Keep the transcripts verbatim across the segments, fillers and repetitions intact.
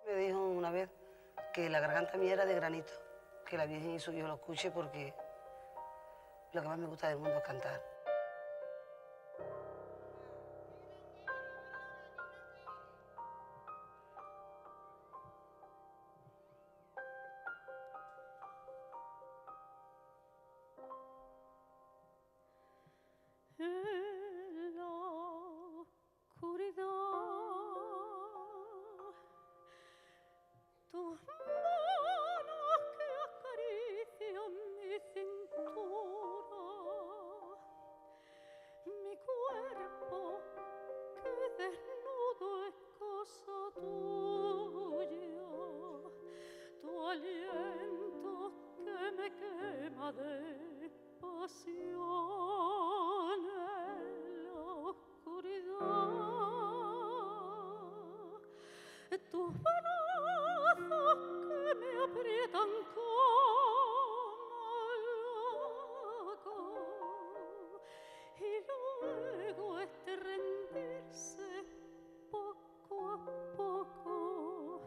Me dijo una vez que la garganta mía era de granito, que la Virgen hizo que yo lo escuche porque lo que más me gusta del mundo es cantar. En la oscuridad, tus manos que acarician mi cintura, mi cuerpo que desnudo es cosa tuya, tu aliento que me quema de pasión. Tus brazos que me aprietan como loco y luego este rendirse poco a poco,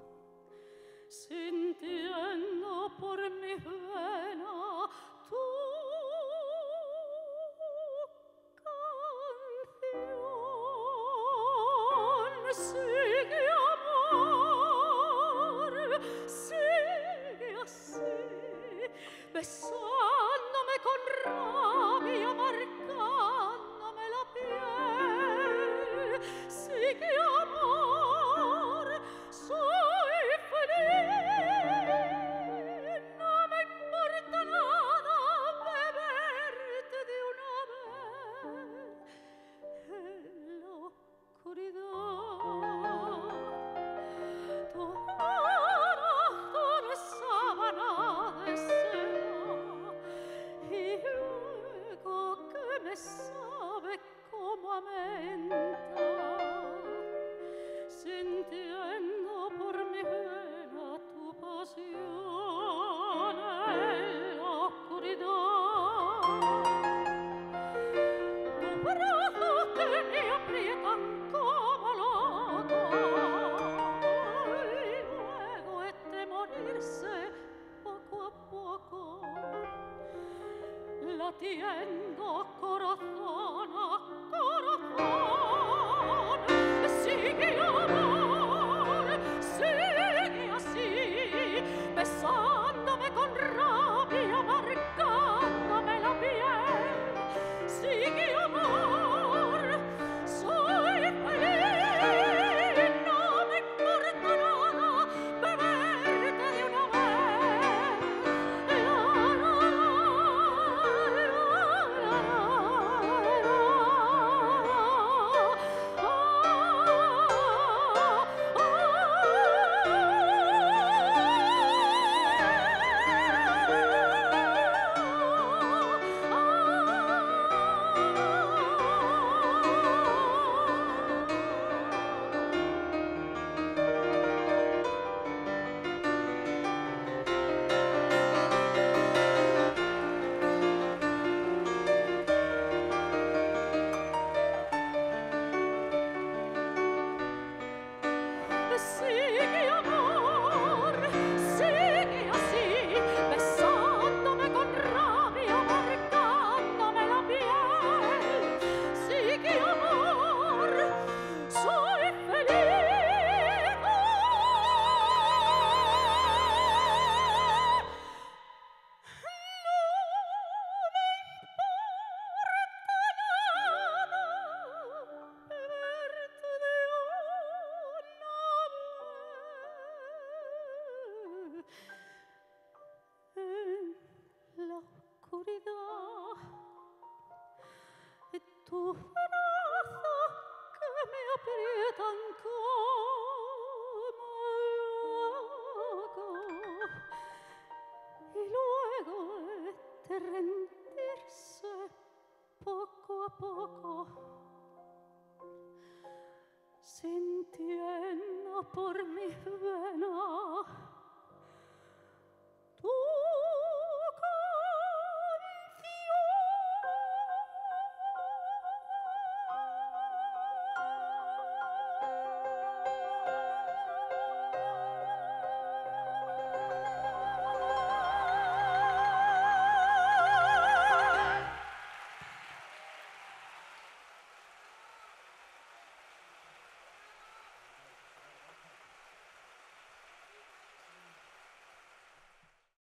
sintiendo por mis venas tu canción. Sigue, besándome con rabia, marcándome la piel. Sigue, amor, soy feliz. No me importa nada beberte de una vez en la oscuridad. Tu corazón es sábana de seda y luego que me sabe como a menta, sintiendo por mi vena tu pasión en la oscuridad. Tus brazos que me aprietan como loco y luego este morirse poco a poco, latiendo corazón a corazón. Sigue, amor, sigue así, besándome con rabia, marcándome la piel. Sigue, amor, soy feliz. No me importa nada beberte de una vez. La, la, sigue, amor, sigue así, besándome con rabia, marcándome la piel. Sigue, amor, soy feliz. No me importa nada beberte de en la oscuridad. Tus brazos que me aprietan como loco y luego este rendirse poco a poco, sintiendo por mis venas